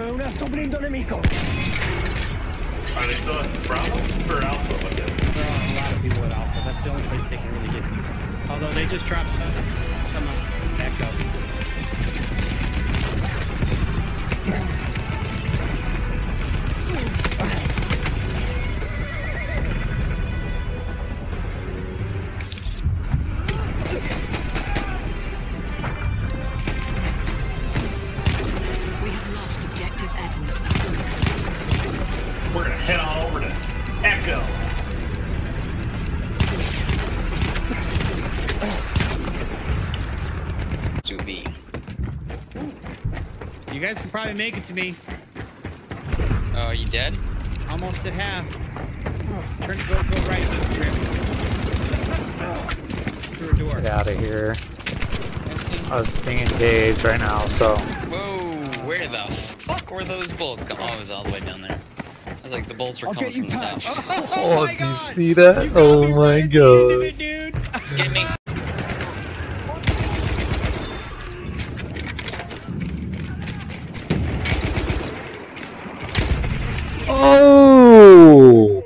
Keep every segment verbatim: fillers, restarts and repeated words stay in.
Un alto blindo nemico. Are they still at Bravo or Alpha with it? There are a lot of people at Alpha. That's the only place they can really get to. Although they just dropped some uh, Echo. We have lost objective Edward. We're gonna head on over to Echo. To be. You guys can probably make it to me. Oh, are you dead? Almost at half. Turn, go, go right. Through a door. Get out of here. I was being engaged right now, so. Whoa, where the fuck were those bullets coming? Oh, it was all the way down there. I was like, the bullets were coming from the top. Oh, Oh, my do you God. see that? You got Oh me my right at the end of god. it, dude. Get me. Oh!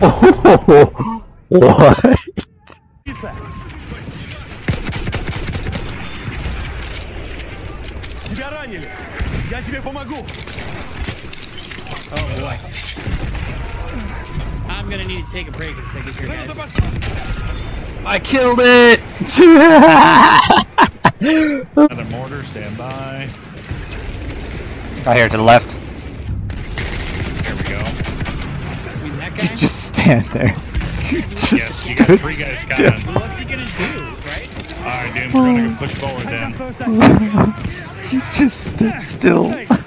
What? Тебя ранили. Я тебе помогу. Oh boy. I'm gonna need to take a break in a second here, guys. I killed it! Another mortar, stand by. Right here to the left. There we go. I mean, that You guy? just stand there. You just Yes, you got stood three guys still. coming. What's he gonna do, right? Alright, dude, we're gonna go push forward then. You just stood still.